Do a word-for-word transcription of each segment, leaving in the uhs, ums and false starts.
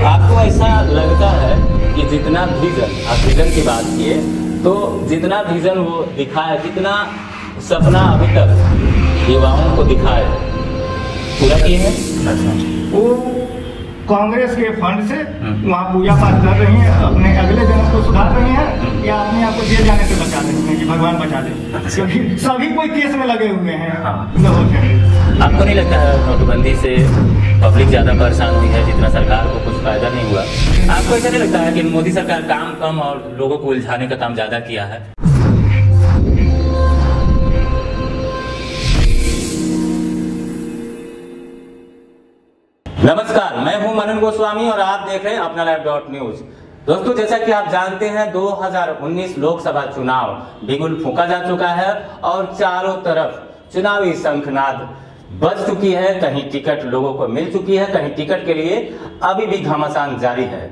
आपको ऐसा लगता है कि जितना विजन, आप विजन की बात किए तो जितना विजन वो दिखाया, जितना सपना अभी तक युवाओं को दिखाए, पूरा किए हैं? वो कांग्रेस के फंड से वहाँ पूजा पाठ कर रही हैं, अपने अगले जन्म को सुधार रही हैं या अपने आप को जेल जाने से बचा रही हैं कि भगवान बचा दे, क्योंकि सभी कोई केस में लगे हुए हैं। हाँ। आपको नहीं लगता है नोटबंदी से पब्लिक ज्यादा परेशान हुई है जितना सरकार को कुछ फायदा नहीं हुआ? आपको ऐसा नहीं लगता है कि मोदी सरकार काम कम और लोगों को उलझाने का काम ज्यादा किया है? नमस्कार, मैं हूं मनन गोस्वामी और आप देख रहे हैं अपना लाइव डॉट न्यूज। दोस्तों, जैसा कि आप जानते हैं दो हज़ार उन्नीस लोकसभा चुनाव बिगुल फूंका जा चुका है और चारों तरफ चुनावी शंखनाद बज चुकी है। कहीं टिकट लोगों को मिल चुकी है, कहीं टिकट के लिए अभी भी घमासान जारी है।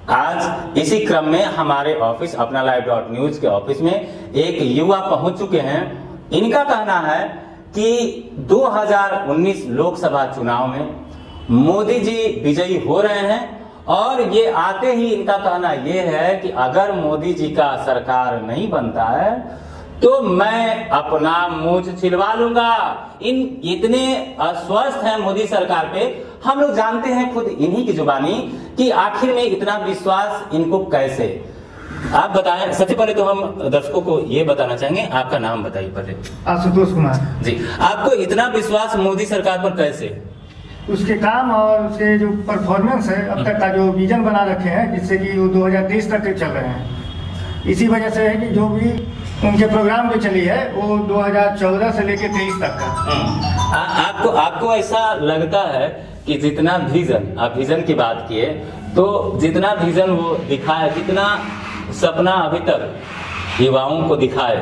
आज इसी क्रम में हमारे ऑफिस अपना लाइव डॉट न्यूज के ऑफिस में एक युवा पहुंच चुके हैं। इनका कहना है कि दो हज़ार उन्नीस लोकसभा चुनाव में मोदी जी विजयी हो रहे हैं और ये आते ही इनका कहना ये है कि अगर मोदी जी का सरकार नहीं बनता है तो मैं अपना मूंछ छिलवा लूंगा। इन इतने अस्वस्थ हैं मोदी सरकार पे, हम लोग जानते हैं खुद इन्हीं की जुबानी कि आखिर में इतना विश्वास इनको कैसे। आप बताएं, सबसे पहले तो हम दर्शकों को ये बताना चाहेंगे, आपका नाम बताइए पहले। आशुतोष कुमार जी। आपको इतना विश्वास मोदी सरकार पर कैसे? उसके काम और उसके जो परफॉर्मेंस है, अब तक का जो विजन बना रखे हैं जिससे कि वो दो हज़ार तेईस तक के चल रहे हैं। इसी वजह से है कि जो भी उनके प्रोग्राम जो चली है वो दो हज़ार चौदह से लेकर तेईस तक का। आ, आपको आपको ऐसा लगता है कि जितना विजन, आप विजन की बात किए तो जितना विजन वो दिखाया, जितना सपना अभी तक युवाओं को दिखाए,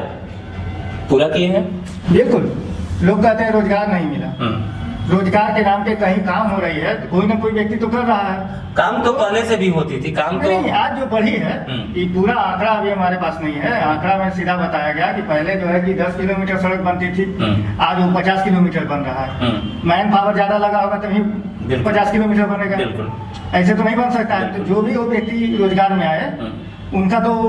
पूरा किए हैं? बिल्कुल। लोग कहते हैं रोजगार नहीं मिला, रोजगार के नाम पे कहीं काम हो रही है तो कोई ना कोई व्यक्ति तो कर रहा है। काम तो पहले से भी होती थी, काम तो नहीं, आज जो बढ़ी है कि पूरा आंकड़ा अभी हमारे पास नहीं है। आंकड़ा में सीधा बताया गया कि पहले जो है कि दस किलोमीटर सड़क बनती थी, आज वो पचास किलोमीटर बन रहा है। मैन पावर ज्यादा लगा होगा तभी पचास किलोमीटर बनेगा, ऐसे तो नहीं बन सकता है। तो जो भी वो व्यक्ति रोजगार में आए उनका तो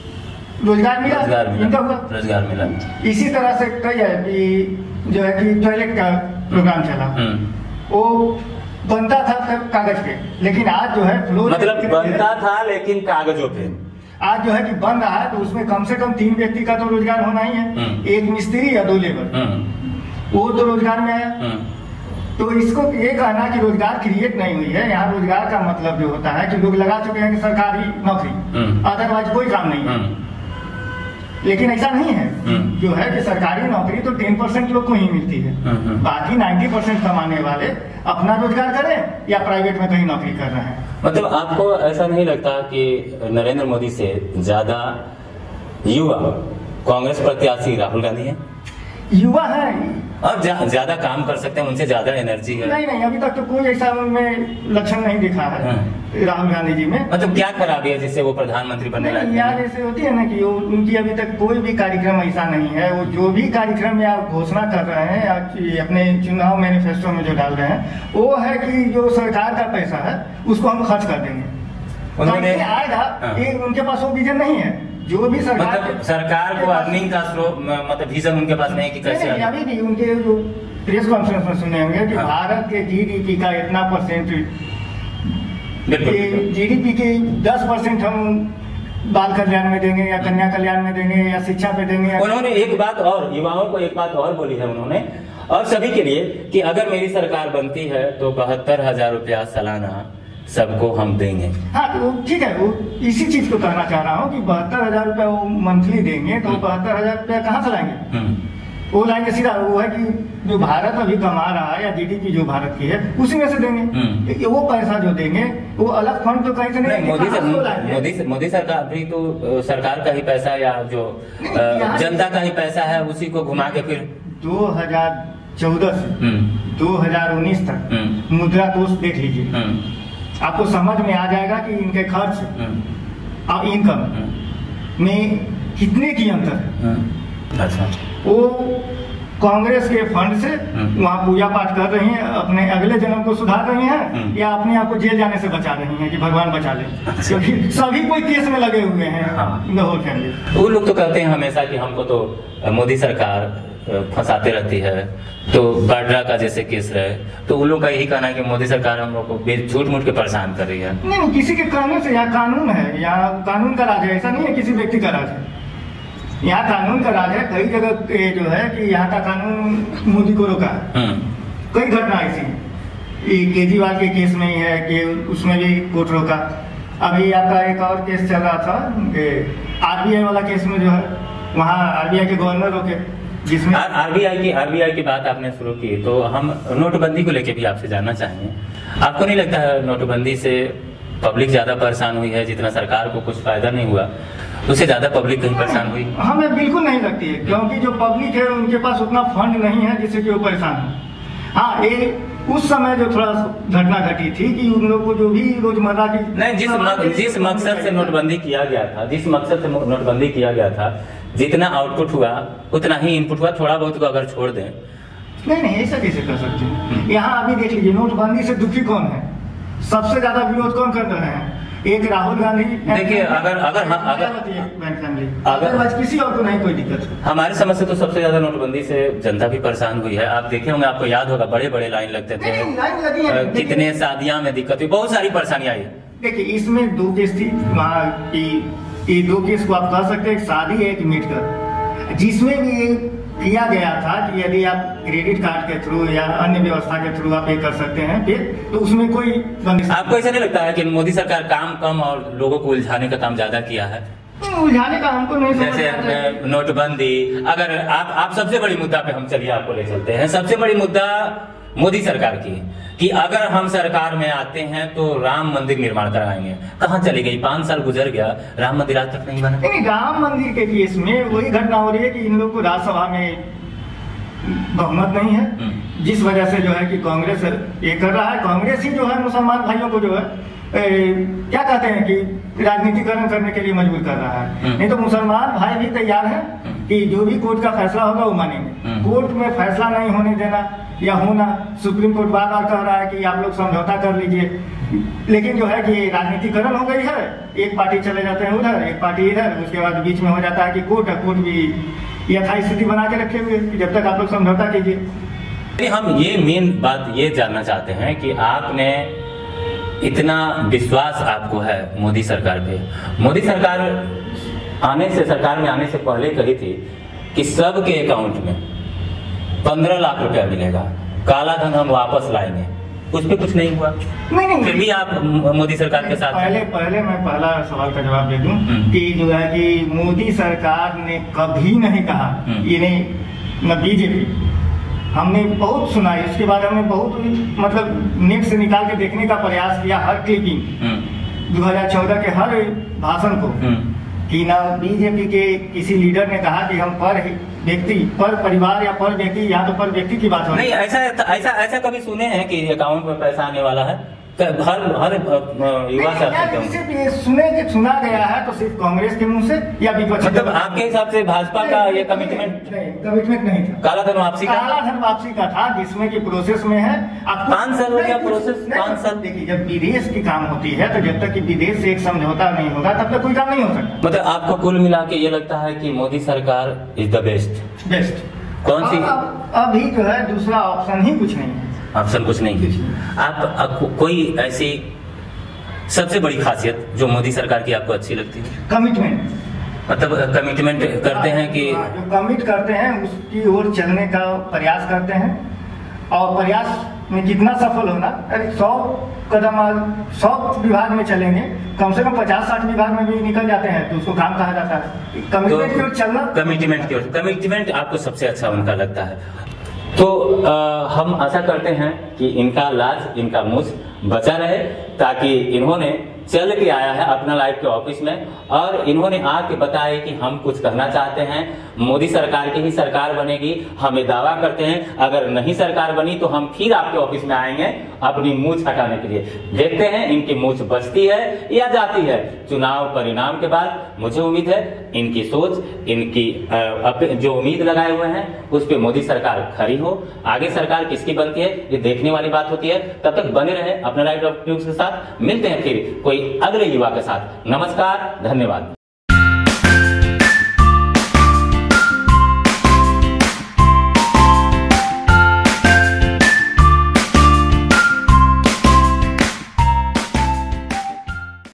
रोजगार मिला, इनका हुआ रोजगार मिला। इसी तरह से कई है कि जो है कि टॉयलेट का प्रोग्राम चला, वो बनता था कागज पे, लेकिन आज जो है फ्लोर मतलब बनता था लेकिन कागजों पे, आज जो है कि बन रहा है तो उसमें कम से कम तीन व्यक्ति का तो रोजगार होना ही है, एक मिस्त्री या दो लेबर, वो तो रोजगार में आया। तो इसको ये कहना कि रोजगार क्रिएट नहीं हुई है, यहाँ रोजगार का मतलब जो होता है कि लोग लगा चुके हैं कि सरकारी नौकरी, अदरवाइज कोई काम नहीं है। लेकिन ऐसा नहीं है, जो है कि सरकारी नौकरी तो टेन परसेंट लोग को ही मिलती है, बाकी नाइन्टी परसेंट कमाने वाले अपना रोजगार करें या प्राइवेट में कहीं नौकरी कर रहे हैं। मतलब आपको ऐसा नहीं लगता कि नरेंद्र मोदी से ज्यादा युवा कांग्रेस प्रत्याशी राहुल गांधी है? युवा है और ज्यादा काम कर सकते हैं, उनसे ज्यादा एनर्जी है? नहीं नहीं, अभी तक तो कोई ऐसा उनमें लक्षण नहीं दिखा है राहुल गांधी जी में। मतलब क्या खराबी है जिससे वो प्रधानमंत्री बनने लगे? यार ऐसे होती है ना कि वो उनकी अभी तक कोई भी कार्यक्रम ऐसा नहीं है। वो जो भी कार्यक्रम या घोषणा कर रहे हैं या अपने चुनाव मैनिफेस्टो में जो डाल रहे हैं वो है कि जो सरकार का पैसा है उसको हम खर्च कर देंगे। उन्होंने आएगा, उनके पास वो विजन नहीं है। जो भी सरकार मतलब सरकार को अर्निंग का स्रोत, मतलब विजन उनके पास नहीं कि कैसे? अभी भी उनके जो प्रेस कॉन्फ्रेंस में सुने होंगे कि भारत के जीडीपी का इतना परसेंट, जीडीपी के दस परसेंट हम बाल कल्याण में देंगे या कन्या कल्याण में देंगे या शिक्षा पे देंगे। उन्होंने एक बात और, युवाओं को एक बात और बोली है उन्होंने और सभी के लिए कि अगर मेरी सरकार बनती है तो बहत्तर हजार रुपया सालाना सबको हम देंगे। हाँ तो ठीक है, वो इसी चीज को कहना चाह रहा हूँ कि बहत्तर हजार रुपया वो मंथली देंगे तो बहत्तर हजार रुपया कहाँ से लाएंगे? वो लाएंगे सीधा, वो है कि जो भारत अभी कमा रहा है या जीडीपी जो भारत की है उसी में से देंगे। वो पैसा जो देंगे वो अलग फंड तो कहीं से नहीं, नहीं मोदी सर, मोदी मोदी सरकार भी तो सरकार का ही पैसा या जो जनता का ही पैसा है उसी को घुमा के फिर दो हजार चौदह से दो हजार उन्नीस तक मुद्रा कोष देख लीजिए, आपको समझ में आ जाएगा कि इनके खर्च और इनकम में कितने की अंतर है। अच्छा। वो कांग्रेस के फंड से वहाँ पूजा पाठ कर रही हैं, अपने अगले जन्म को सुधार रही हैं, या अपने आप को जेल जाने से बचा रही हैं कि भगवान बचा ले, क्योंकि सभी कोई केस में लगे हुए हैं। लाहौर फैमिली वो लोग तो कहते हैं हमेशा कि हमको तो मोदी सरकार फंसाते रहती है, तो बाड्रा का जैसे केस रहे तो उन लोग का यही कहना है कि मोदी सरकार हम लोग को झूठ मूठ के परेशान कर रही है। नहीं, किसी के कहने से, यहाँ कानून है, यहाँ कानून का राज है, ऐसा नहीं है किसी व्यक्ति का राज है, यहाँ कानून का राज है। कई जगह जो है कि यहाँ का कानून मोदी को रोका है। कई घटना ऐसी केजरीवाल के केस में ही है कि उसमें भी कोर्ट रोका। अभी आपका एक और केस चल रहा था आरबीआई वाला केस में, जो है वहाँ आरबीआई के गवर्नर रोके, जिसमें आरबीआई की आरबीआई की बात आपने शुरू की, तो हम नोटबंदी को लेके भी आपसे जानना चाहेंगे। आपको नहीं लगता है नोटबंदी से पब्लिक ज्यादा परेशान हुई है, जितना सरकार को कुछ फायदा नहीं हुआ उससे ज्यादा पब्लिक कहीं परेशान हुई? हमें बिल्कुल नहीं लगती है, क्योंकि जो पब्लिक है उनके पास उतना फंड नहीं है जिससे कि वो परेशान हो। हाँ, ये उस समय जो थोड़ा घटना घटी थी कि उन लोगों को जो भी रोजमर्रा की नहीं, जिस मक, जिस मकसद से नोटबंदी किया गया था, जिस मकसद से नोटबंदी किया गया था, जितना आउटपुट हुआ उतना ही इनपुट हुआ, थोड़ा बहुत को अगर छोड़ दें। नहीं नहीं, ऐसा कैसे कर सकते हैं? यहाँ अभी देख लीजिए, नोटबंदी से दुखी कौन है, सबसे ज्यादा विरोध कौन कर रहे हैं? एक राहुल गांधी। देखिए, अगर अगर अगर अगर किसी और को नहीं कोई दिक्कत, हमारे समझ से तो सबसे ज्यादा नोटबंदी से जनता भी परेशान हुई है। आप देखे होंगे, आपको याद होगा, बड़े बड़े लाइन लगते थे, कितने शादियां में दिक्कत हुई, बहुत सारी परेशानियां आई। देखिए, इसमें दो केस थी वहाँ की, ये दो केस को आप कह सकते हैं, शादी है, एक मीट कर, जिसमें भी किया गया था कि यदि आप क्रेडिट कार्ड के थ्रू या अन्य व्यवस्था के थ्रू आप पे कर सकते हैं फिर, तो उसमें कोई। आपको ऐसा नहीं लगता है कि मोदी सरकार काम कम और लोगों को उलझाने का काम ज्यादा किया है? उलझाने का हमको नहीं समझ जैसे नोटबंदी, अगर आप आप सबसे बड़ी मुद्दा पे हम चलिए आपको ले चलते हैं। सबसे बड़ी मुद्दा मोदी सरकार की कि अगर हम सरकार में आते हैं तो राम मंदिर निर्माण कराएंगे। कहाँ चली गई? पांच साल गुजर गया, राम मंदिर आज तक नहीं बना। नहीं, राम मंदिर के केस में वही घटना हो रही है कि इन लोगों को राज्यसभा में बहुमत नहीं है, जिस वजह से जो है कि कांग्रेस ये कर रहा है। कांग्रेस ही जो है मुसलमान भाइयों को जो है ए, क्या कहते हैं कि राजनीतिकरण करने के लिए मजबूर कर रहा है। नहीं तो मुसलमान भाई भी तैयार है कि जो भी कोर्ट का फैसला होगा वो मानेंगे। कोर्ट में फैसला नहीं होने देना या होना, सुप्रीम कोर्ट बार बार कह रहा है कि आप लोग समझौता कर लीजिए, लेकिन जो है कि राजनीतिकरण हो गई है, एक पार्टी चले जाते हैं उधर, एक पार्टी इधर, उसके बाद बीच में हो जाता है कि कोर्ट है, कोर्ट भी यथास्थिति बना के रखे हुए कि जब तक आप लोग समझौता कीजिए। हम ये मेन बात ये जानना चाहते हैं कि आपने इतना विश्वास आपको है मोदी सरकार पे। मोदी सरकार आने से सरकार में आने से पहले कही थी कि सबके अकाउंट में पंद्रह लाख रुपया मिलेगा, काला धन हम वापस लाएंगे। उस पर कुछ नहीं हुआ। नहीं नहीं, फिर भी आप मोदी सरकार के साथ। पहले पहले मैं पहला सवाल का जवाब दे दूं कि जो है कि मोदी सरकार ने कभी नहीं कहा, ये नहीं, न बीजेपी, हमने बहुत सुना है, उसके बाद हमने बहुत मतलब नेट से निकाल के देखने का प्रयास किया, हर क्लिपिंग दो हज़ार चौदह के हर भाषण को, कि ना बीजेपी के किसी लीडर ने कहा कि हम पर व्यक्ति, पर परिवार या पर व्यक्ति, यहाँ तो पर व्यक्ति की बात हो नहीं। ऐसा ऐसा ऐसा कभी सुने हैं कि अकाउंट में पैसा आने वाला है? हर हर युवा से सुने के सुना गया है तो सिर्फ कांग्रेस के मुंह से या विपक्ष। मतलब आपके हिसाब से भाजपा का ये कमिटमेंट कमिटमेंट नहीं था, काला धन वापसी का काला धन वापसी का था, जिसमें की प्रोसेस में है। अब पाँच साल हो गया प्रोसेस, पाँच साल। देखिए, जब विदेश की काम होती है तो जब तक कि विदेश से एक समझौता नहीं होगा तब तक कोई काम नहीं हो सकता। मतलब आपको कुल मिला के ये लगता है कि मोदी सरकार इज द बेस्ट? बेस्ट कौन सी? अभी जो है दूसरा ऑप्शन ही कुछ नहीं है, ऑप्शन कुछ नहीं। आप, आप कोई ऐसी सबसे बड़ी खासियत जो मोदी सरकार की आपको अच्छी लगती है? कमिटमेंट। मतलब कमिटमेंट करते हैं कि जो कमिट करते हैं उसकी ओर चलने का प्रयास करते हैं, और प्रयास में कितना सफल होना, अरे सौ कदम सौ विभाग में चलेंगे, कम से कम पचास साठ विभाग में भी निकल जाते हैं तो उसको काम कहा जाता है। कमिटमेंट की ओर चलना, कमिटमेंट की ओर, कमिटमेंट आपको सबसे अच्छा उनका लगता है। तो आ, हम आशा करते हैं कि इनका लाज, इनका मुझ बचा रहे, ताकि इन्होंने चल के आया है अपना लाइव के ऑफिस में और इन्होंने आके बताया कि हम कुछ कहना चाहते हैं, मोदी सरकार की ही सरकार बनेगी, हमें दावा करते हैं अगर नहीं सरकार बनी तो हम फिर आपके ऑफिस में आएंगे अपनी मूंछ हटाने के लिए। देखते हैं इनकी मूंछ बचती है या जाती है। चुनाव परिणाम के बाद मुझे उम्मीद है इनकी सोच, इनकी जो उम्मीद लगाए हुए हैं उस पर मोदी सरकार खरी हो। आगे सरकार किसकी बनती है ये देखने वाली बात होती है। तब तक बने रहे अपने लाइव न्यूज के साथ। मिलते हैं फिर कोई अगले युवा के साथ। नमस्कार, धन्यवाद।